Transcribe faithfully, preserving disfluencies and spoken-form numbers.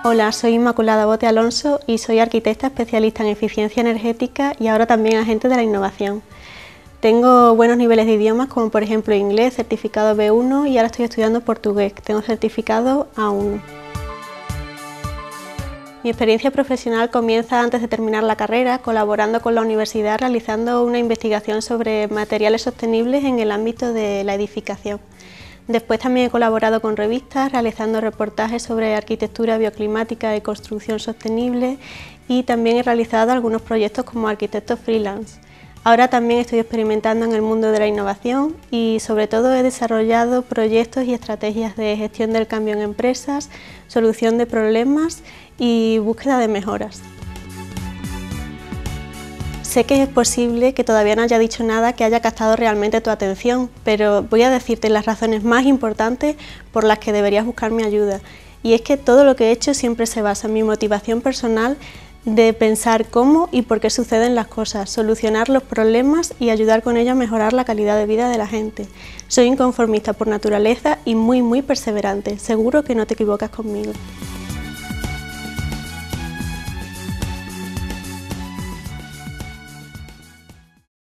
Hola, soy Inmaculada Bote Alonso y soy arquitecta especialista en eficiencia energética y ahora también agente de la innovación. Tengo buenos niveles de idiomas como por ejemplo inglés, certificado B uno, y ahora estoy estudiando portugués, tengo certificado A uno. Mi experiencia profesional comienza antes de terminar la carrera, colaborando con la universidad realizando una investigación sobre materiales sostenibles en el ámbito de la edificación. Después también he colaborado con revistas, realizando reportajes sobre arquitectura bioclimática y construcción sostenible, y también he realizado algunos proyectos como arquitecto freelance. Ahora también estoy experimentando en el mundo de la innovación y sobre todo he desarrollado proyectos y estrategias de gestión del cambio en empresas, solución de problemas y búsqueda de mejoras. Sé que es posible que todavía no haya dicho nada que haya captado realmente tu atención, pero voy a decirte las razones más importantes por las que deberías buscar mi ayuda. Y es que todo lo que he hecho siempre se basa en mi motivación personal de pensar cómo y por qué suceden las cosas, solucionar los problemas y ayudar con ello a mejorar la calidad de vida de la gente. Soy inconformista por naturaleza y muy muy perseverante. Seguro que no te equivocas conmigo.